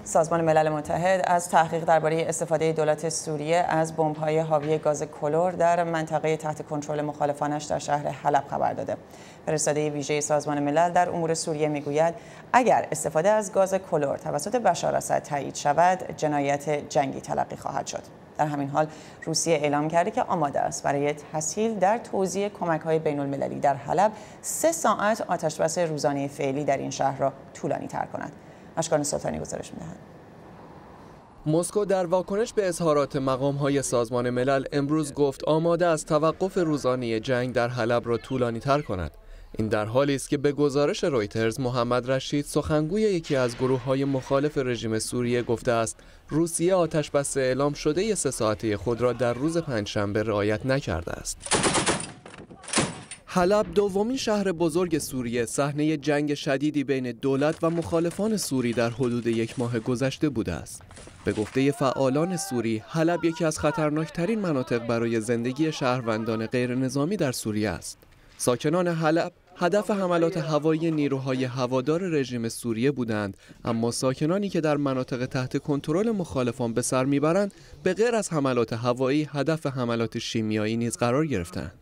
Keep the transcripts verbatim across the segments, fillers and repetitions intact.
سازمان ملل متحد از تحقیق درباره استفاده دولت سوریه از بمب‌های حاوی گاز کلور در منطقه تحت کنترل مخالفانش در شهر حلب خبر داده. فرستاده ویژه سازمان ملل در امور سوریه میگوید اگر استفاده از گاز کلور توسط بشار اسد تایید شود، جنایت جنگی تلقی خواهد شد. در همین حال روسیه اعلام کرده که آماده است برای تسهیل در توزیع کمک‌های بین‌المللی در حلب سه ساعت آتشبس روزانه فعلی در این شهر را طولانی‌تر کند. اشکان سلطانی گزارش می‌دهد. مسکو در واکنش به اظهارات مقام‌های سازمان ملل امروز گفت آماده است توقف روزانه جنگ در حلب را طولانی‌تر کند. این در حالی است که به گزارش رویترز محمد رشید سخنگوی یکی از گروه‌های مخالف رژیم سوریه گفته است روسیه آتشبس اعلام شده سه ساعته خود را در روز پنجشنبه رعایت نکرده است. حلب دومین شهر بزرگ سوریه صحنه جنگ شدیدی بین دولت و مخالفان سوری در حدود یک ماه گذشته بوده است. به گفته فعالان سوری، حلب یکی از خطرناکترین مناطق برای زندگی شهروندان غیر نظامی در سوریه است. ساکنان حلب هدف حملات هوایی نیروهای هوادار رژیم سوریه بودند، اما ساکنانی که در مناطق تحت کنترل مخالفان به سر میبرند به غیر از حملات هوایی هدف حملات شیمیایی نیز قرار گرفتند.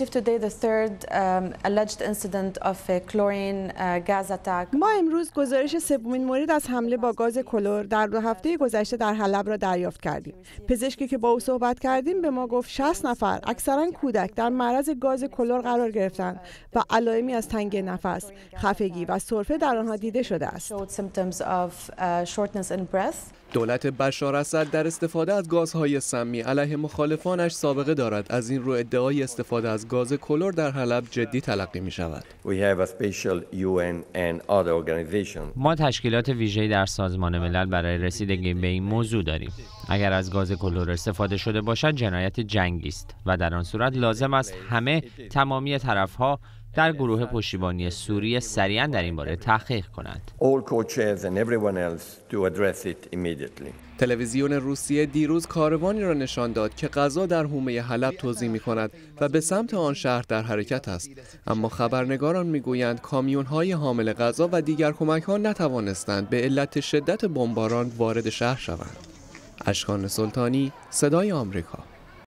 ما امروز گزارش سومین مورد از حمله با گاز کلور در دو هفته گذشته در حلب را دریافت کردیم. پزشکی که با او صحبت کردیم به ما گفت شصت نفر اکثرا کودک در معرض گاز کلور قرار گرفتند و علائمی از تنگی نفس، خفگی و سرفه در آنها دیده شده است. دولت بشار اسد در استفاده از گازهای سمی علیه مخالفانش سابقه دارد. از این رو ادعای استفاده از گاز کلور در حلب جدی تلقی می شود. ما تشکیلات ویژه‌ای در سازمان ملل برای رسیدگی به این موضوع داریم. اگر از گاز کلور استفاده شده باشد جنایت جنگی است و در آن صورت لازم است همه تمامی طرف‌ها در گروه پشتیبانی سوریه سریعا در این باره تحقیق کنند. تلویزیون روسیه دیروز کاروانی را نشان داد که غذا در حومه حلب توزیع می کند و به سمت آن شهر در حرکت است، اما خبرنگاران میگویند کامیون‌های حامل غذا و دیگر کمک‌ها نتوانستند به علت شدت بمباران وارد شهر شوند. اشکان سلطانی، صدای آمریکا.